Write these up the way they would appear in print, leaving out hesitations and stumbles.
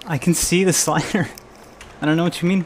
I can see the slider. I don't know what you mean.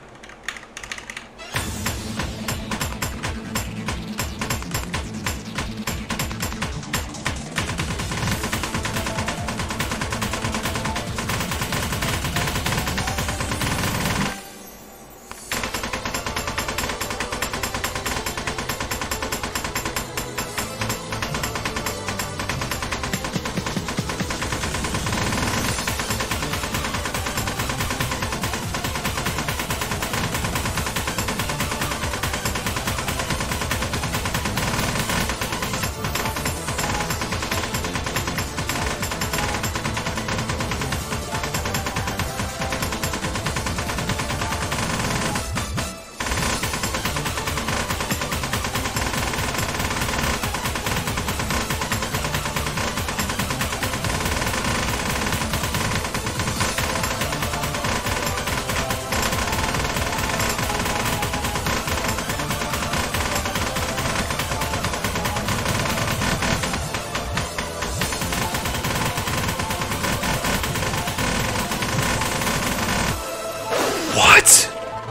What?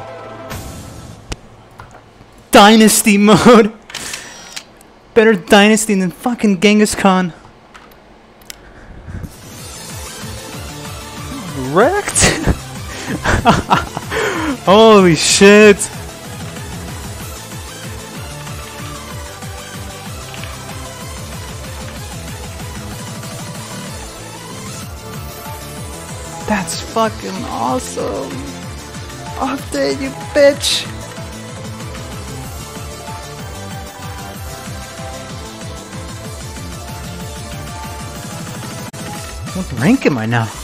Dynasty mode. Better Dynasty than fucking Genghis Khan. Wrecked? Holy shit. That's fucking awesome. Update, you bitch. What rank am I now?